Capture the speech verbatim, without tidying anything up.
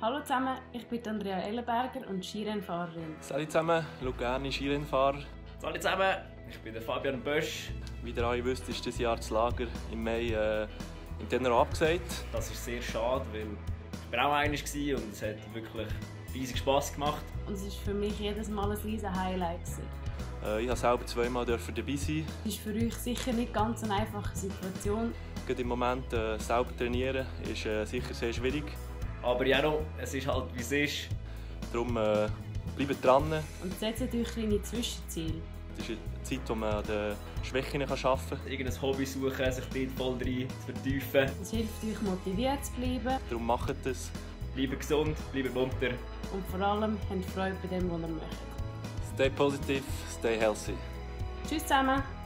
Hallo zusammen, ich bin Andrea Ellenberger und Skirennfahrerin. Salut zusammen, Lugani Skirennfahrer. Salut zusammen, ich bin der Fabian Bösch. Wie ihr alle wisst, ist dieses Jahr das Lager im Mai äh, in Tenero abgesagt. Das ist sehr schade, weil ich war auch einer und es hat wirklich riesig Spass gemacht. Und es war für mich jedes Mal ein riesiges Highlight. Äh, ich durfte selber zweimal dabei sein. Es ist für euch sicher nicht ganz eine einfache Situation. Gerade im Moment äh, selber trainieren ist äh, sicher sehr schwierig. Aber ja, no, es ist halt wie es ist. Darum äh, bleibt dran. Und setzt euch kleine Zwischenziele. Es ist eine Zeit, in der man an den Schwächen arbeiten kann. Irgendein Hobby suchen, sich dort voll rein zu vertiefen. Es hilft euch motiviert zu bleiben. Darum macht es. Bleibt gesund, bleibt munter. Und vor allem habt Freude bei dem, was ihr möchtet. Stay positive, stay healthy. Tschüss zusammen!